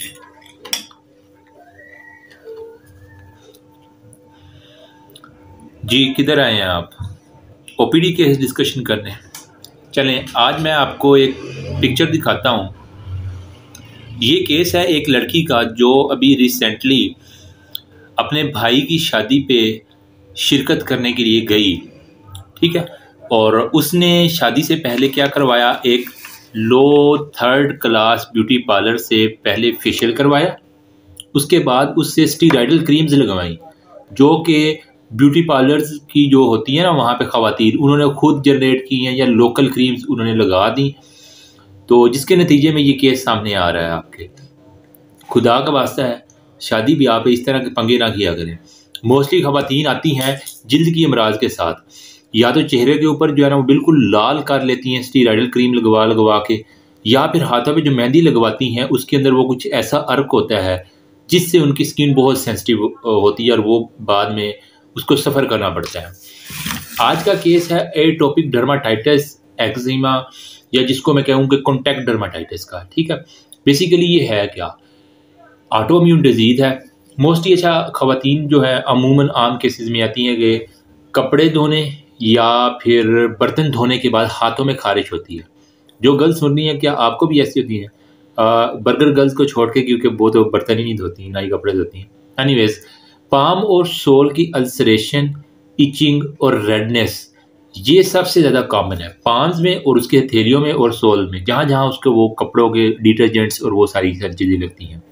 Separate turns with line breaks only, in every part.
जी किधर आए हैं आप? ओपीडी केस डिस्कशन करने। चलें, आज मैं आपको एक पिक्चर दिखाता हूँ। ये केस है एक लड़की का जो अभी रिसेंटली अपने भाई की शादी पे शिरकत करने के लिए गई, ठीक है। और उसने शादी से पहले क्या करवाया, एक लो 3rd क्लास ब्यूटी पार्लर से पहले फेशियल करवाया। उसके बाद उससे स्टीराइडल क्रीम्स लगवाई, जो कि ब्यूटी पार्लर्स की जो होती है ना वहाँ पे ख़वातीन, उन्होंने खुद जनरेट की हैं या लोकल क्रीम्स उन्होंने लगा दी। तो जिसके नतीजे में ये केस सामने आ रहा है आपके। खुदा का वास्ता है, शादी ब्याह पे इस तरह के पंगे ना किया करें। मोस्टली ख़वातीन आती हैं जिल्द की अमराज के साथ, या तो चेहरे के ऊपर जो है ना वो बिल्कुल लाल कर लेती हैं स्टीराइडल क्रीम लगवा लगवा के, या फिर हाथों पे जो मेहंदी लगवाती हैं उसके अंदर वो कुछ ऐसा अर्क होता है जिससे उनकी स्किन बहुत सेंसिटिव होती है और वो बाद में उसको सफ़र करना पड़ता है। आज का केस है एटोपिक डर्माटाइटिस, एक्जिमा, या जिसको मैं कहूँ कि कॉन्टैक्ट डर्माटाइटिस का, ठीक है। बेसिकली ये है क्या, ऑटोइम्यून डिजीज़ है। मोस्टली अच्छा ख़वातीन जो है अमूमन आम केसेस में आती हैं कि कपड़े धोने या फिर बर्तन धोने के बाद हाथों में खारिश होती है। जो गर्ल्स सुन रही हैं, क्या आपको भी ऐसी होती हैं? बर्गर गर्ल्स को छोड़ के, क्योंकि वो तो बर्तन ही नहीं धोती, ना ही कपड़े धोती हैं। एनीवेज, पाम और सोल की अल्सरेशन, इचिंग और रेडनेस ये सबसे ज़्यादा कॉमन है पाम्स में और उसके हथेलियों में और सोल में, जहाँ जहाँ उसके वो कपड़ों के डिटर्जेंट्स और वो सारी चीज़ें लगती हैं।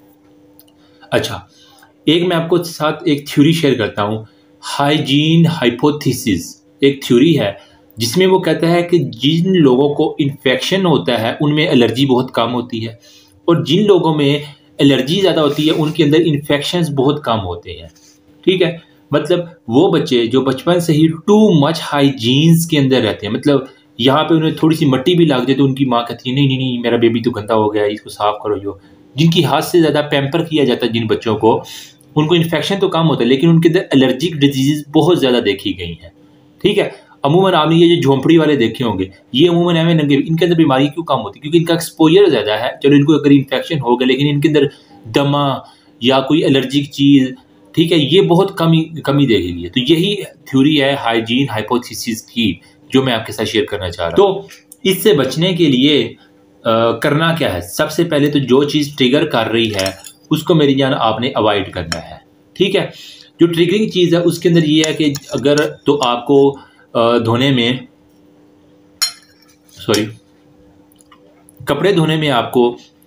अच्छा, एक मैं आपको साथ एक थ्योरी शेयर करता हूँ, हाइजीन हाइपोथेसिस। एक थ्योरी है जिसमें वो कहता है कि जिन लोगों को इन्फेक्शन होता है उनमें एलर्जी बहुत कम होती है, और जिन लोगों में एलर्जी ज़्यादा होती है उनके अंदर इन्फेक्शंस बहुत कम होते हैं, ठीक है। मतलब वो बच्चे जो बचपन से ही टू मच हाइजीन्स के अंदर रहते हैं, मतलब यहाँ पे उन्हें थोड़ी सी मिट्टी भी लग जाए तो उनकी माँ कहती है नहीं नहीं नहीं मेरा बेबी तो गंदा हो गया, इसको साफ करो। जो जिनकी हाथ से ज़्यादा पैम्पर किया जाता है जिन बच्चों को, उनको इन्फेक्शन तो कम होता है लेकिन उनके अंदर एलर्जिक डिजीज़ बहुत ज़्यादा देखी गई हैं, ठीक है। अमूमन आपने ये जो झोंपड़ी वाले देखे होंगे, ये अमूमन एवं नंगे, इनके अंदर बीमारी क्यों कम होती है? क्योंकि इनका एक्सपोजर ज़्यादा है। चलो इनको अगर इन्फेक्शन हो गया लेकिन इनके अंदर दमा या कोई एलर्जिक चीज़, ठीक है, ये बहुत कमी देखेगी। तो यही थ्योरी है हाइजीन हाइपोथेसिस की, जो मैं आपके साथ शेयर करना चाह रहा हूँ। तो इससे बचने के लिए करना क्या है? सबसे पहले तो जो चीज़ ट्रिगर कर रही है उसको मेरी जान आपने अवॉइड करना है, ठीक है। जो ट्रिगरिंग चीज़ है उसके अंदर ये है कि अगर तो आपको धोने में, सॉरी, कपड़े धोने में आपको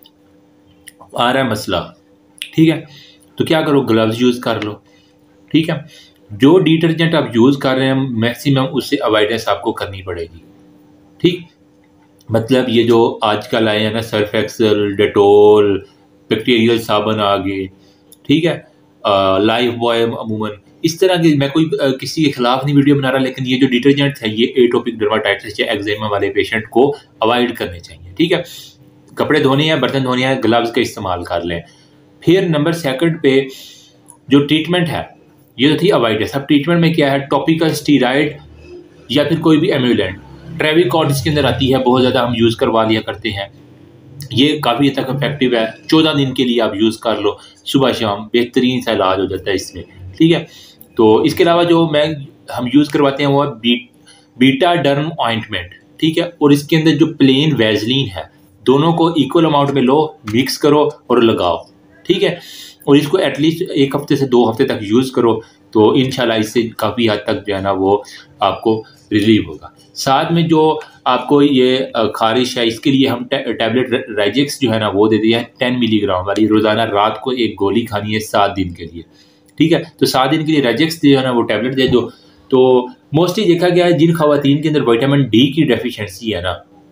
आ रहा है मसला, ठीक है, तो क्या करो, ग्लव्स यूज़ कर लो, ठीक है। जो डिटर्जेंट आप यूज़ कर रहे हैं मैक्सिमम उससे अवॉइडेंस आपको करनी पड़ेगी, ठीक। मतलब ये जो आजकल आए हैं ना सर्फ एक्सेल, डेटोल, बैक्टीरियल साबुन आ गए, ठीक है, लाइफ बॉय, अमूमन इस तरह के, मैं कोई किसी के खिलाफ नहीं वीडियो बना रहा, लेकिन ये जो डिटर्जेंट है ये एटोपिक डर्माटाइटिस या एक्जिमा वाले पेशेंट को अवॉइड करने चाहिए, ठीक है। कपड़े धोने हैं, बर्तन धोने हैं, ग्लव्स का इस्तेमाल कर लें। फिर नंबर 2 पे जो ट्रीटमेंट है ये तो थी अवॉइडेंस। अब ट्रीटमेंट में क्या है, टॉपिकल स्टीराइड या फिर कोई भी एम्यूलेंट, ट्रेविकॉर्ड इसके अंदर आती है, बहुत ज़्यादा हम यूज़ करवा लिया करते हैं। ये काफ़ी हद तक इफेक्टिव है, 14 दिन के लिए आप यूज़ कर लो, सुबह शाम, बेहतरीन सा इलाज हो जाता है इसमें, ठीक है। तो इसके अलावा जो हम यूज़ करवाते हैं वो है बीटा डर्म ऑइंटमेंट, ठीक है। और इसके अंदर जो प्लेन वैजलीन है, दोनों को इक्वल अमाउंट में लो, मिक्स करो और लगाओ, ठीक है। और इसको एटलीस्ट 1 हफ्ते से 2 हफ्ते तक यूज़ करो, तो इंशाल्लाह इससे काफ़ी हद तक जो है ना वो आपको रिलीव होगा। साथ में जो आपको ये खारिश है, इसके लिए हम टैबलेट राइजेक्स जो है ना वो दे दिया है 10 मिलीग्राम वाली, रोज़ाना रात को एक गोली खानी है 7 दिन के लिए, ठीक है। तो 7 दिन के लिए राइजेक्स जो है ना वो टैबलेट दे दो। तो मोस्टली देखा गया है जिन खवातीन के अंदर विटामिन डी की डेफिशिएंसी है ना,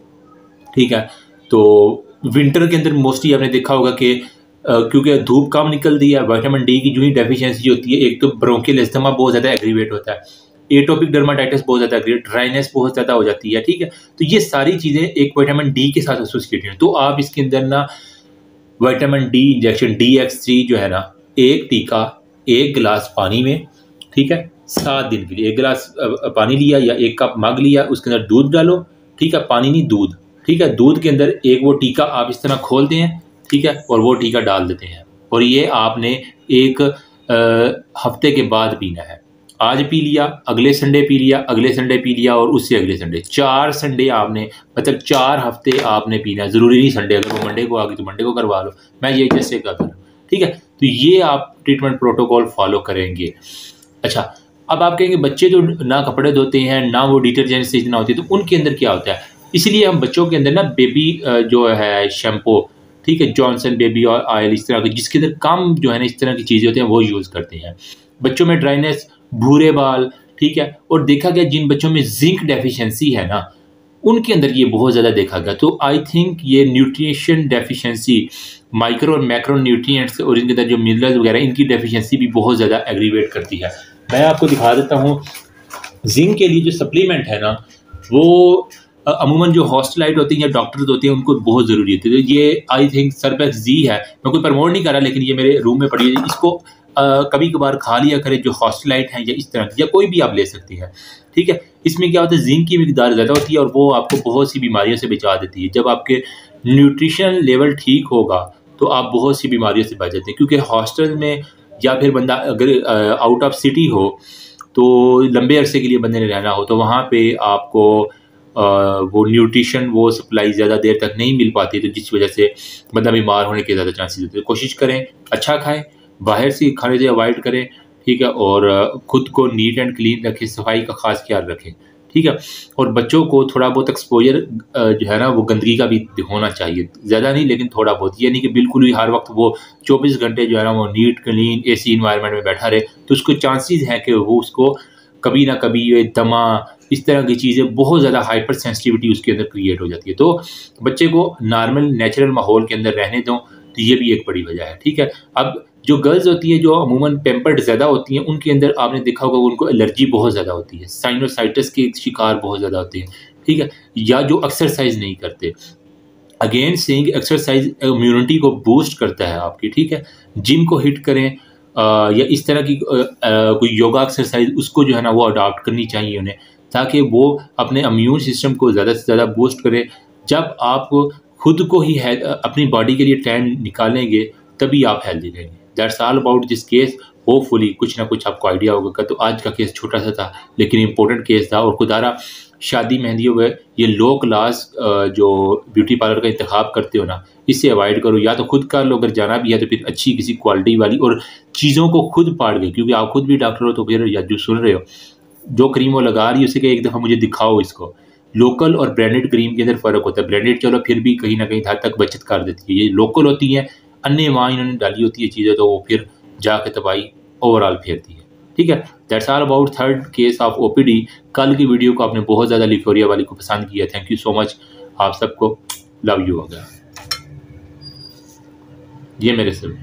ठीक है, तो विंटर के अंदर मोस्टली आपने देखा होगा कि क्योंकि धूप कम निकलती है, विटामिन डी की जो ही डेफिशिएंसी होती है, एक तो ब्रोंकियल एस्थमा बहुत ज़्यादा एग्रीवेट होता है, एटोपिक डर्माटाइटिस बहुत ज़्यादा एग्रीवेट, ड्राइनेस बहुत ज़्यादा हो जाती है, ठीक है। तो ये सारी चीज़ें एक विटामिन डी के साथ एसोसिएटेड हैं। तो आप इसके अंदर ना विटामिन डी इंजेक्शन DX3 जो है ना, एक टीका 1 गिलास पानी में, ठीक है, 7 दिन के लिए 1 गिलास पानी लिया या 1 कप मग लिया, उसके अंदर दूध डालो, ठीक है, पानी नहीं दूध, ठीक है। दूध के अंदर एक वो टीका आप इस तरह खोलते हैं, ठीक है, और वो टीका डाल देते हैं। और ये आपने एक हफ्ते के बाद पीना है। आज पी लिया, अगले संडे पी लिया, अगले संडे पी लिया और उससे अगले संडे, 4 संडे आपने, मतलब 4 हफ्ते आपने पीना है। ज़रूरी नहीं संडे, अगर वो मंडे को आ गई तो मंडे को करवा लो, मैं ये जैसे कहता हूँ, ठीक है। तो ये आप ट्रीटमेंट प्रोटोकॉल फॉलो करेंगे। अच्छा, अब आप कहेंगे बच्चे तो ना कपड़े धोते हैं, ना वो डिटर्जेंट से इतना होती है, तो उनके अंदर क्या होता है? इसलिए हम बच्चों के अंदर ना बेबी जो है शैम्पू, ठीक है, जॉनसन बेबी ऑयल, इस तरह के जिसके अंदर कम जो है ना इस तरह की चीज़ें होती हैं वो यूज़ करते हैं। बच्चों में ड्राइनेस, भूरे बाल, ठीक है, और देखा गया जिन बच्चों में जिंक डेफिशिएंसी है ना उनके अंदर ये बहुत ज़्यादा देखा गया। तो आई थिंक ये न्यूट्रिशन डेफिशिएंसी, माइक्रो और मैक्रो न्यूट्रिएंट्स और इनके अंदर जो मिनरल्स वगैरह, इनकी डेफिशिएंसी भी बहुत ज़्यादा एग्रीवेट करती है। मैं आपको दिखा देता हूँ, जिंक के लिए जो सप्लीमेंट है ना वो अमूमन जो हॉस्टलाइट होती हैं या डॉक्टर्स होते हैं उनको बहुत ज़रूरी होती है। तो ये आई थिंक सरपेक्स जी है, मैं कोई प्रमोट नहीं कर रहा, लेकिन ये मेरे रूम में पड़ी है। इसको कभी कभार खा लिया करें, जो हॉस्टलाइट हैं या इस तरह की, या कोई भी आप ले सकती है, ठीक है। इसमें क्या होता है, जिंक की मिकदार ज़्यादा होती है और वो आपको बहुत सी बीमारियों से बचा देती है। जब आपके न्यूट्रिशन लेवल ठीक होगा तो आप बहुत सी बीमारियों से बच जाते हैं। क्योंकि हॉस्टल में या फिर बंदा अगर आउट ऑफ सिटी हो, तो लंबे अरसे के लिए बंदे ने रहना हो, तो वहाँ पे आपको वो न्यूट्रिशन, वो सप्लाई ज़्यादा देर तक नहीं मिल पाती, तो जिस वजह से बंदा बीमार होने के ज़्यादा चांसेस होते हैं। कोशिश करें अच्छा खाएं, बाहर से खाने से अवॉइड करें, ठीक है, और ख़ुद को नीट एंड क्लीन रखें, सफाई का ख़ास ख्याल रखें, ठीक है। और बच्चों को थोड़ा बहुत एक्सपोजर जो है ना वो गंदगी का भी होना चाहिए, ज़्यादा नहीं लेकिन थोड़ा बहुत, ये नहीं कि बिल्कुल भी हर वक्त वो 24 घंटे जो है ना वो नीट क्लीन एसी इन्वायरमेंट में बैठा रहे, तो उसको चांसेस हैं कि वो उसको कभी ना कभी ये दमा, इस तरह की चीज़ें, बहुत ज़्यादा हाइपर सेंसिटिविटी उसके अंदर क्रिएट हो जाती है। तो बच्चे को नॉर्मल नेचुरल माहौल के अंदर रहने दो, तो ये भी एक बड़ी वजह है, ठीक है। अब जो गर्ल्स होती है जो अमूमन पेम्पर्ड ज़्यादा होती हैं, उनके अंदर आपने देखा होगा उनको एलर्जी बहुत ज़्यादा होती है, साइनोसाइटिस के शिकार बहुत ज़्यादा होते हैं, ठीक है, या जो एक्सरसाइज नहीं करते। अगेन सेइंग, एक्सरसाइज इम्यूनिटी को बूस्ट करता है आपकी, ठीक है। जिम को हिट करें, या इस तरह की कोई योगा एक्सरसाइज, उसको जो है ना वो अडॉप्ट करनी चाहिए उन्हें, ताकि वो अपने इम्यून सिस्टम को ज़्यादा से ज़्यादा बूस्ट करें। जब आप खुद को ही अपनी बॉडी के लिए टाइम निकालेंगे तभी आप हेल्दी रहेंगे। That's all about this case. Hopefully कुछ ना कुछ आपको आइडिया होगा। तो आज का केस छोटा सा था लेकिन इम्पोर्टेंट केस था, और खुदारा शादी मेहंदी हो गए, ये लो क्लास जो ब्यूटी पार्लर का इंतखाब करते हो ना, इससे अवॉइड करो। या तो खुद कर लो, अगर जाना भी है तो फिर अच्छी किसी क्वालिटी वाली, और चीज़ों को खुद पाड़ गए, क्योंकि आप खुद भी डॉक्टर हो, तो फिर या जो सुन रहे हो जो क्रीम वो लगा रही है उसे एक दफ़ा मुझे दिखाओ इसको। लोकल और ब्रांडेड क्रीम के अंदर फ़र्क होता है। ब्रांडेड चलो फिर भी कहीं ना कहीं हद तक बचत कर देती है, ये लोकल होती है, अन्य वहाँ इन्होंने डाली होती है चीज़ें, तो वो फिर जाके तबाही ओवरऑल फेरती है। ठीक है, that's all about third case of OPD. कल की वीडियो को आपने बहुत ज़्यादा लिफोरिया वाली को पसंद किया, थैंक यू सो मच। आप सबको लव यू हो गया, ये मेरे से